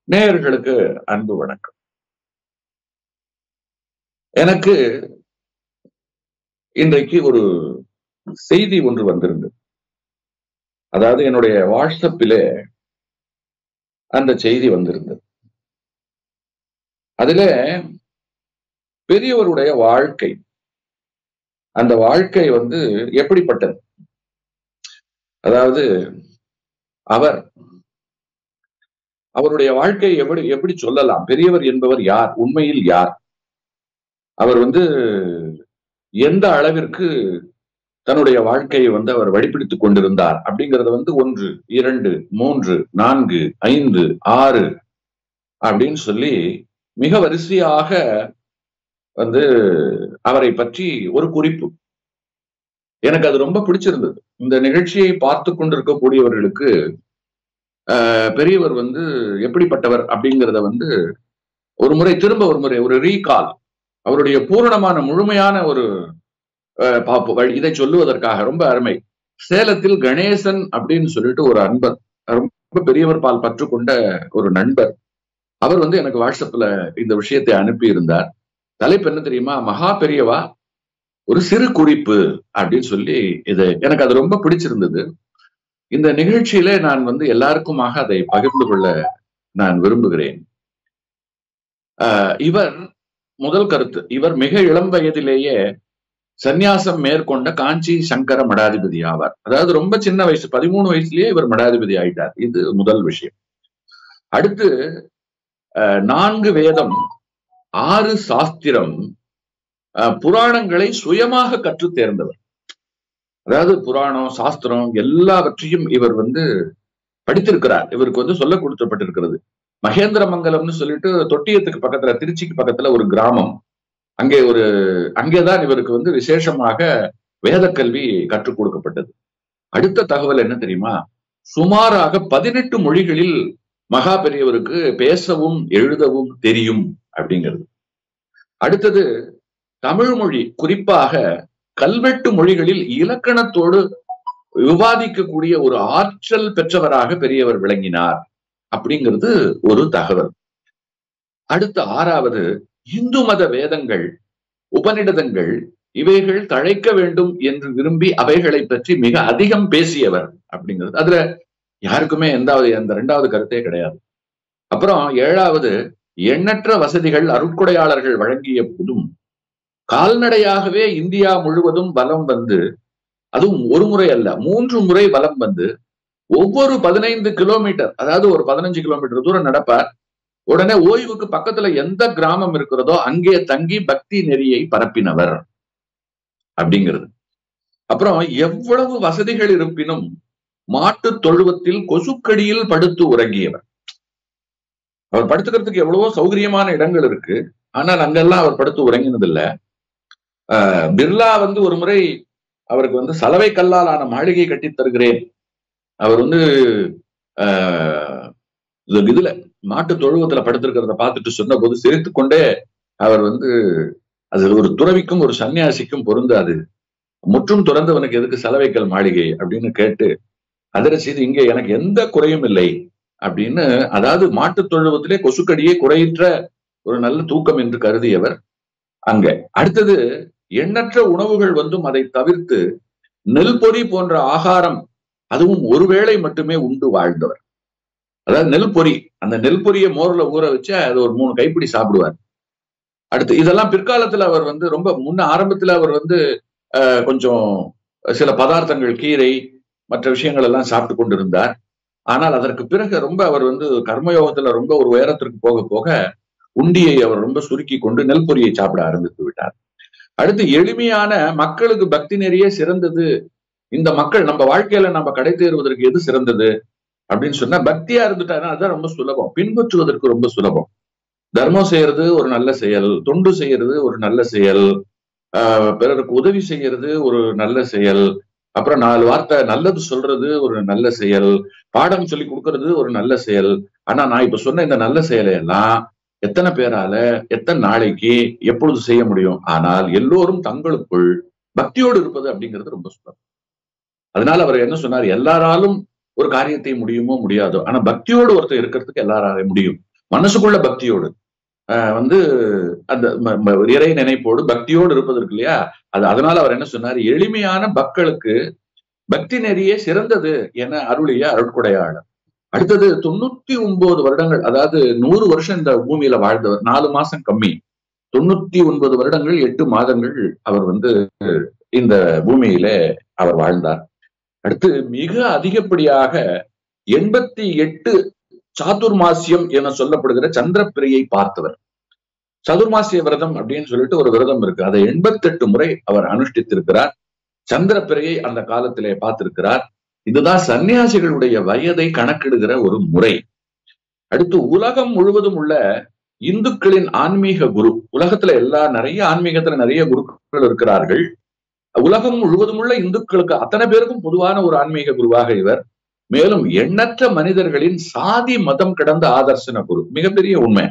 நேயர்களுக்கு அன்பு வணக்கம். எனக்கு இன்றைக்கு ஒரு செய்தி ஒன்று வந்திருந்தது. அதாவது என்னுடைய வாட்ஸ்அப்பிலே அந்த செய்தி வந்திருந்தது. அதிலே பெரியவருடைய வாழ்க்கை, அந்த வாழ்க்கை எப்படிப்பட்டது, அதாவது அவருடைய வாழ்க்கை எப்படி சொல்லலாம், பெரியவர் என்பவர் யார், உண்மையில் யார், அவர் எந்த அளவிற்கு தன்னுடைய வாழ்க்கையை அவர் வழிபிடித்துக் கொண்டிருந்தார் அப்படிங்கறத 1, 2, 3, 4, 5, 6 அப்படின்னு சொல்லி மிக வரிசையாக அவரை பற்றி ஒரு குறிப்பு. எனக்கு அது ரொம்ப பிடிச்சிருந்தது. இந்த நிகழ்ச்சியை பார்த்து கொண்டிருக்கக்கூடியவர்களுக்கு பெரியவர் எப்படிப்பட்டவர் அப்படிங்கிறத ஒரு முறை ஒரு ரீகால், அவருடைய பூரணமான முழுமையான ஒரு இதை சொல்லுவதற்காக ரொம்ப அருமை. சேலத்தில் கணேசன் அப்படின்னு சொல்லிட்டு ஒரு அன்பர், ரொம்ப பெரியவர் பால் பற்று கொண்ட ஒரு நண்பர், அவர் எனக்கு வாட்ஸ்அப்ல இந்த விஷயத்தை அனுப்பி இருந்தார். தலைப்பு என்ன தெரியுமா, மகா பெரியவா ஒரு சிறு குறிப்பு அப்படின்னு சொல்லி. இது எனக்கு அது ரொம்ப பிடிச்சிருந்தது. இந்த நிகழ்ச்சியில நான் எல்லாருக்குமாக அதை பகிர்ந்து கொள்ள நான் விரும்புகிறேன். இவர் முதல் கருத்து, இவர் மிக இளம் வயதிலேயே சந்நியாசம் மேற்கொண்ட காஞ்சி சங்கர மடாதிபதி ஆவார். அதாவது ரொம்ப சின்ன வயசு, 13 வயசுலயே இவர் மடாதிபதி ஆயிட்டார். இது முதல் விஷயம். அடுத்து 4 வேதம், 6 சாஸ்திரம், புராணங்களை சுயமாக கற்று தேர்ந்தவர். அதாவது புராணம், சாஸ்திரம் எல்லாவற்றையும் இவர் படித்திருக்கிறார். இவருக்கு சொல்ல கொடுக்கப்பட்டிருக்கிறது. மகேந்திரமங்கலம்னு சொல்லிட்டு தொட்டியத்துக்கு பக்கத்துல, திருச்சிக்கு பக்கத்துல ஒரு கிராமம். அங்கேதான் இவருக்கு விசேஷமாக வேத கல்வி கற்றுக் கொடுக்கப்பட்டது. அடுத்த தகவல் என்ன தெரியுமா, சுமாராக 18 மொழிகளில் மகா பெரியவருக்கு பேசவும் எழுதவும் தெரியும் அப்படிங்கிறது. அடுத்தது தமிழ் மொழி, குறிப்பாக கல்வெட்டு மொழிகளில் இலக்கணத்தோடு விவாதிக்கக்கூடிய ஒரு ஆற்றல் பெற்றவராக பெரியவர் விளங்கினார் அப்படிங்கிறது ஒரு தகவல். அடுத்த 6வது, இந்து மத வேதங்கள், உபநிடதங்கள் இவைகள் தழைக்க வேண்டும் என்று விரும்பி அவைகளை பற்றி மிக அதிகம் பேசியவர் அப்படிங்கிறது. அதுல யாருக்குமே அந்த 2வது கருத்தே கிடையாது. அப்புறம் 7வது, எண்ணற்ற வசதிகள் அருட்கொடையாளர்கள் வழங்கிய போதும் கால்நடையாகவே இந்தியா முழுவதும் வலம் அதுவும் ஒரு முறை அல்ல 3 முறை வலம் ஒவ்வொரு 15 கிலோமீட்டர், அதாவது ஒரு 15 கிலோமீட்டர் தூரம் நடப்பார். உடனே ஓய்வுக்கு பக்கத்துல எந்த கிராமம் இருக்கிறதோ அங்கே தங்கி பக்தி நெறியை பரப்பினவர் அப்படிங்கிறது. அப்புறம் எவ்வளவு வசதிகள் இருப்பினும் மாட்டு தொழுவத்தில் கொசுக்கடியில் படுத்து உறங்கியவர். அவர் படுத்துக்கிறதுக்கு எவ்வளவோ சௌகரியமான இடங்கள் இருக்கு, ஆனால் அங்கெல்லாம் அவர் படுத்து உறங்கினதில்லை. பிர்லா ஒரு முறை அவருக்கு சலவை கல்லாலான மாளிகை கட்டி தருகிறேன், அவர் இதுல மாட்டு தொழுவத்துல படுத்திருக்கிறத பார்த்துட்டு சொன்ன போது சிரித்து கொண்டே அவர் அது ஒரு துறவிக்கும் ஒரு சன்னியாசிக்கும் பொருந்தாது, முற்றும் துறந்தவனுக்கு எதுக்கு சலவைக்கல் மாளிகை அப்படின்னு கேட்டு அதிர செய்து, இங்கே எனக்கு எந்த குறையும் இல்லை அப்படின்னு, அதாவது மாட்டு தொழுவத்திலே கொசுக்கடியே குறையற்ற ஒரு நல்ல தூக்கம் என்று கருதியவர் அங்க. அடுத்தது, எண்ணற்ற உணவுகள் அதை தவிர்த்து நெல் பொரி போன்ற ஆகாரம், அதுவும் ஒருவேளை மட்டுமே உண்டு வாழ்ந்தவர். அதாவது நெல் பொரி, அந்த நெல் பொரியை மோர்ல ஊற வச்சு அது ஒரு 3 கைப்பிடி சாப்பிடுவார். அடுத்து இதெல்லாம் பிற்காலத்துல அவர் ரொம்ப முன்ன ஆரம்பத்துல அவர் கொஞ்சம் சில பதார்த்தங்கள், கீரை மற்ற விஷயங்கள் எல்லாம் சாப்பிட்டு கொண்டிருந்தார். ஆனால் அதற்கு பிறகு ரொம்ப அவர் கர்மயோகத்துல ரொம்ப ஒரு உயரத்திற்கு போக போக உண்டியை அவர் ரொம்ப சுருக்கி கொண்டு நெல் பொரியை சாப்பிட ஆரம்பித்து விட்டார். அடுத்து எளிமையான மக்களுக்கு பக்தி நெறியே சிறந்தது. இந்த மக்கள் நம்ம வாழ்க்கையில நம்ம கடை தேறுவதற்கு எது சிறந்தது அப்படின்னு சொன்னா, பக்தியா இருந்துட்டாருன்னா அதுதான் ரொம்ப சுலபம், பின்பற்றுவதற்கு ரொம்ப சுலபம். தர்மம் செய்யறது ஒரு நல்ல செயல், தொண்டு செய்யறது ஒரு நல்ல செயல், பிறருக்கு உதவி செய்யறது ஒரு நல்ல செயல், அப்புறம் 4 வார்த்தை நல்லது சொல்றது ஒரு நல்ல செயல், பாடம் சொல்லி கொடுக்கறது ஒரு நல்ல செயல். ஆனா நான் இப்ப சொன்ன இந்த நல்ல செயலை எல்லாம் எத்தனை பேரால எத்தனை நாளைக்கு எப்பொழுது செய்ய முடியும்? ஆனால் எல்லோரும் தங்களுக்குள் பக்தியோடு இருப்பது அப்படிங்கிறது ரொம்ப சுலபம். அதனால அவர் என்ன சொன்னார், எல்லாராலும் ஒரு காரியத்தை முடியுமோ முடியாதோ, ஆனா பக்தியோடு ஒருத்தர் இருக்கிறதுக்கு எல்லாராலும் முடியும். மனசுக்குள்ள பக்தியோடு வந்து அந்த இறை நினைப்போடு பக்தியோடு இருப்பதற்கு இல்லையா, அதனால அவர் என்ன சொன்னார், எளிமையான மக்களுக்கு பக்தி நெறியே சிறந்தது என அருளிய அருட்கொடையாளர். அடுத்தது 99 வருடங்கள், அதாவது 100 வருஷம் இந்த பூமியில வாழ்ந்தவர். 4 மாசம் கம்மி, 99 வருடங்கள் 8 மாதங்கள் அவர் வந்து இந்த பூமியில அவர் வாழ்ந்தார். அடுத்து மிக அதிகப்படியாக 88 சாதுர்மாசியம் என சொல்லப்படுகிற சந்திரப்பிரியை பார்த்தவர். சதுர்மாசிய விரதம் அப்படின்னு சொல்லிட்டு ஒரு விரதம் இருக்கு, அதை 88 முறை அவர் அனுஷ்டித்திருக்கிறார். சந்திரப்பிரியை அந்த காலத்திலே பார்த்திருக்கிறார். இதுதான் சன்னியாசிகளுடைய வயதை கணக்கிடுகிற ஒரு முறை. அடுத்து உலகம் முழுவதும் உள்ள இந்துக்களின் ஆன்மீக குரு, உலகத்துல நிறைய ஆன்மீகத்துல நிறைய குருக்கள் இருக்கிறார்கள். உலகம் முழுவதும் உள்ள இந்துக்களுக்கு அத்தனை பேருக்கும் பொதுவான ஒரு ஆன்மீக குருவாக இவர். மேலும் எண்ணற்ற மனிதர்களின் சாதி மதம் கடந்த ஆதர்சன குரு. மிகப்பெரிய உண்மை.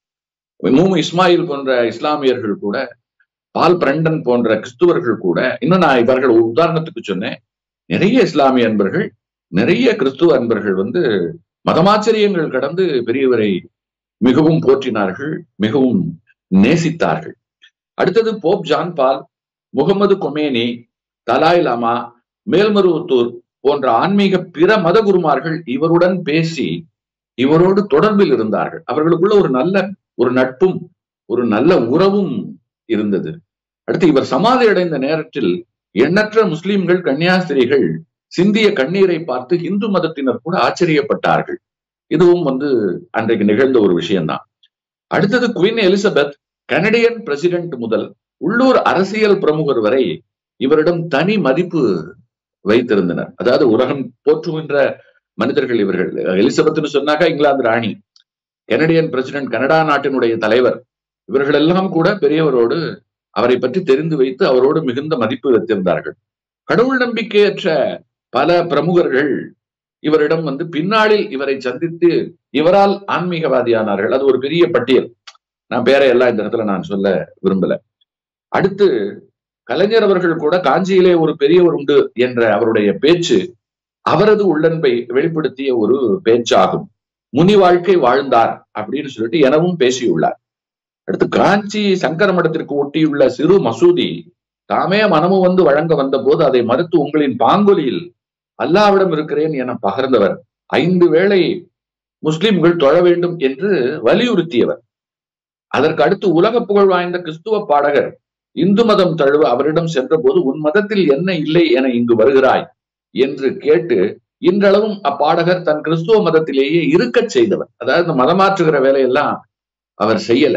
மூமு இஸ்மாயில் போன்ற இஸ்லாமியர்கள் கூட, பால் பிரண்டன் போன்ற கிறிஸ்துவர்கள் கூட, இன்னும் நான் இவர்கள் உதாரணத்துக்கு சொன்னேன், நிறைய இஸ்லாமிய அன்பர்கள், நிறைய கிறிஸ்துவ அன்பர்கள் வந்து மதமாச்சரியங்கள் கடந்து பெரியவரை மிகவும் போற்றினார்கள், மிகவும் நேசித்தார்கள். அடுத்தது pope John Paul, Muhammad Khomeini, Dalai Lama, Melmaruvathur போன்ற ஆன்மீக பிற மத குருமார்கள் இவருடன் பேசி இவரோடு தொடர்பில் இருந்தார்கள். அவர்களுக்குள்ள ஒரு நட்பும் ஒரு நல்ல உறவும் இருந்தது. அடுத்து இவர் சமாதி அடைந்த நேரத்தில் எண்ணற்ற முஸ்லிம்கள், கன்னியாஸ்திரிகள் சிந்திய கண்ணீரை பார்த்து இந்து மதத்தினர் கூட ஆச்சரியப்பட்டார்கள். இதுவும் வந்து அன்றைக்கு நிகழ்ந்த ஒரு விஷயம்தான். அடுத்தது குவீன் எலிசபெத் கனடியன் பிரசிடென்ட் முதல் உள்ளூர் அரசியல் பிரமுகர் வரை இவரிடம் தனி மதிப்பு வைத்திருந்தனர். அதாவது உலகம் போற்றுகின்ற மனிதர்கள் இவர்கள். எலிசபெத்னு சொன்னாக்கா இங்கிலாந்து ராணி, கனடியன் பிரசிடென்ட் கனடா நாட்டினுடைய தலைவர், இவர்கள் எல்லாம் கூட பெரியவரோடு அவரை பற்றி தெரிந்து வைத்து அவரோடு மிகுந்த மதிப்பு வைத்திருந்தார்கள். கடவுள் நம்பிக்கையற்ற பல பிரமுகர்கள் இவரிடம் வந்து பின்னாளில் இவரை சந்தித்து இவரால் ஆன்மீகவாதியானார்கள். அது ஒரு பெரிய பட்டியல், நான் பேரை எல்லாம் இந்த இடத்துல நான் சொல்ல விரும்பல. அடுத்து கலைஞர் அவர்கள் கூட காஞ்சியிலே ஒரு பெரியவர் உண்டு என்ற அவருடைய பேச்சு அவரது உள்ளன்பை வெளிப்படுத்திய ஒரு பேச்சாகும். முனி வாழ்க்கை வாழ்ந்தார் அப்படின்னு சொல்லிட்டு எனவும் பேசியுள்ளார். அடுத்து காஞ்சி சங்கர மடத்திற்கு ஒட்டியுள்ள சிறு மசூதி தாமே மனமும் வந்து வழங்க வந்த போது அதை மறுத்து உங்களின் பாங்கொலியில் அல்லாவிடம் இருக்கிறேன் என பகர்ந்தவர். 5 வேளை முஸ்லிம்கள் தொழ வேண்டும் என்று வலியுறுத்தியவர். அதற்கு அடுத்து உலக புகழ் வாய்ந்த கிறிஸ்துவ பாடகர் இந்து மதம் தழுவ அவரிடம் சென்ற போது உன் மதத்தில் என்ன இல்லை என இங்கு வருகிறாய் என்று கேட்டு இன்றளவும் அப்பாடகர் தன் கிறிஸ்துவ மதத்திலேயே இருக்கச் செய்தவர். அதாவது இந்த மதமாற்றுகிற வேலையெல்லாம் அவர் செய்யல.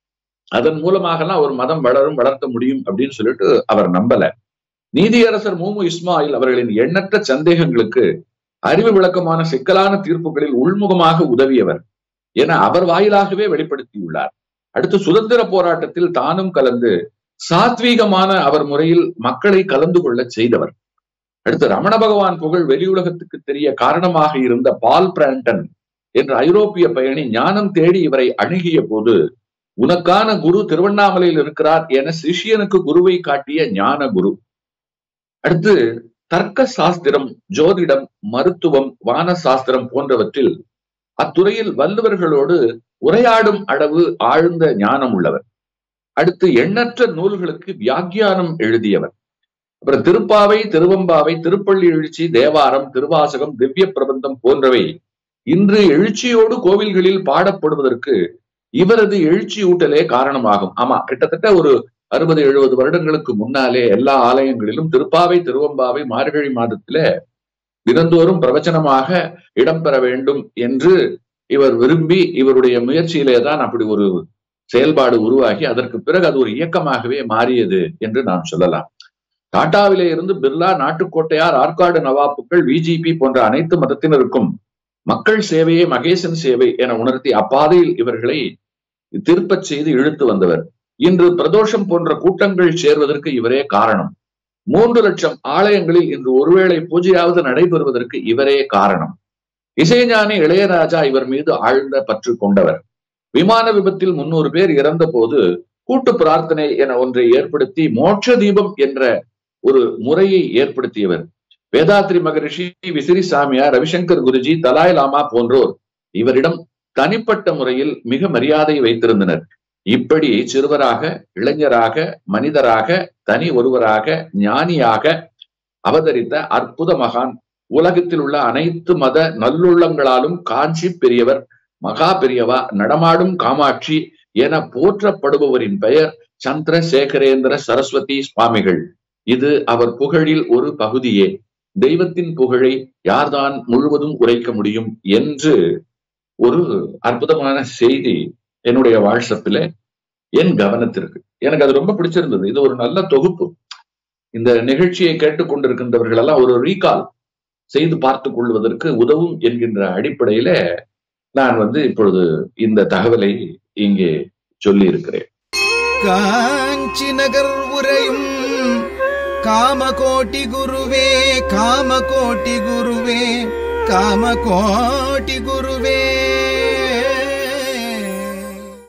அதன் மூலமாகலாம் ஒரு மதம் வளர்த்த முடியும் அப்படின்னு சொல்லிட்டு அவர் நம்பல. நீதியரசர் மூமு இஸ்மாயில் அவர்களின் எண்ணற்ற சந்தேகங்களுக்கு அறிவு விளக்கமான சிக்கலான தீர்ப்புகளில் உள்முகமாக உதவியவர் என அவர் வாயிலாகவே வெளிப்படுத்தியுள்ளார். அடுத்து சுதந்திர போராட்டத்தில் தானும் கலந்து சாத்வீகமான அவர் முறையில் மக்களை கலந்து கொள்ள செய்தவர். அடுத்து ரமண பகவான் புகழ் வெளியுலகத்துக்கு தெரிய காரணமாக இருந்த பால் பிராண்டன் என்ற ஐரோப்பிய பயணி ஞானம் தேடி இவரை அணுகிய போது உனக்கான குரு திருவண்ணாமலையில் இருக்கிறார் என சிஷியனுக்கு குருவை காட்டிய ஞான குரு. அடுத்து தர்க்க சாஸ்திரம், ஜோதிடம், மருத்துவம், வான சாஸ்திரம் போன்றவற்றில் அத்துறையில் வல்லுவர்களோடு உரையாடும் அளவு ஆழ்ந்த ஞானம் உள்ளவர். அடுத்து எண்ணற்ற நூல்களுக்கு வியாக்கியானம் எழுதியவர். அப்புறம் திருப்பாவை, திருவம்பாவை, திருப்பள்ளி எழுச்சி, தேவாரம், திருவாசகம், திவ்ய பிரபந்தம் போன்றவை இன்று எழுச்சியோடு கோவில்களில் பாடப்படுவதற்கு இவரது எழுச்சியூட்டலே காரணமாகும். ஆமா, கிட்டத்தட்ட ஒரு 60-70 வருடங்களுக்கு முன்னாலே எல்லா ஆலயங்களிலும் திருப்பாவை, திருவம்பாவை மார்கழி மாதத்தில தினந்தோறும் பிரவச்சனமாக இடம்பெற வேண்டும் என்று இவர் விரும்பி இவருடைய முயற்சியிலே தான் அப்படி ஒரு செயல்பாடு உருவாகி அதற்கு பிறகு அது ஒரு இயக்கமாகவே மாறியது என்று நாம் சொல்லலாம். டாட்டாவிலே இருந்து பிர்லா, நாட்டுக்கோட்டையார், ஆற்காடு நவாப்புகள், விஜிபி போன்ற அனைத்து மதத்தினருக்கும் மக்கள் சேவையை மகேசன் சேவை என உணர்த்தி அப்பாதையில் இவர்களை திருப்பச் செய்து இழுத்து வந்தவர். இன்று பிரதோஷம் போன்ற கூட்டங்கள் சேர்வதற்கு இவரே காரணம். 3 லட்சம் ஆலயங்களில் இன்று ஒருவேளை பூஜையாவது நடைபெறுவதற்கு இவரே காரணம். இசைஞானி இளையராஜா இவர் மீது ஆழ்ந்த பற்று கொண்டவர். விமான விபத்தில் 300 பேர் இறந்த போது கூட்டு பிரார்த்தனை என ஒன்றை ஏற்படுத்தி மோட்ச தீபம் என்ற ஒரு முறையை ஏற்படுத்தியவர். வேதாத்ரி மகரிஷி, விசிறி சாமியார், ரவிசங்கர் குருஜி, தலாய் லாமா போன்றோர் இவரிடம் தனிப்பட்ட முறையில் மிக மரியாதை வைத்திருந்தனர். இப்படி சிறுவராக, இளைஞராக, மனிதராக, தனி ஒருவராக, ஞானியாக அவதரித்த அற்புத மகான். உலகத்தில் உள்ள அனைத்து மத நல்லுள்ளங்களாலும் காஞ்சி பெரியவர், மகா பெரியவா, நடமாடும் காமாட்சி என போற்றப்படுபவரின் பெயர் சந்திரசேகரேந்திர சரஸ்வதி சுவாமிகள். இது அவர் புகழில் ஒரு பகுதியே. தெய்வத்தின் புகழை யார்தான் முழுவதும் உரைக்க முடியும் என்று ஒரு அற்புதமான செய்தி என்னுடைய வாட்ஸ்அப்பில் என் கவனத்திற்கு. எனக்கு அது ரொம்ப பிடிச்சிருந்தது. இது ஒரு நல்ல தொகுப்பு. இந்த நிகழ்ச்சியை கேட்டுக்கொண்டிருக்கின்றவர்கள் எல்லாம் ஒரு ரீகால் செய்து பார்த்துக் கொள்வதற்கு உதவும் என்கின்ற அடிப்படையில நான் இப்பொழுது இந்த தகவலை இங்கே சொல்லி இருக்கிறேன். காஞ்சி நகர் உரையும் காமகோட்டி குருவே, காமகோட்டி குருவே, காமகோட்டி குரு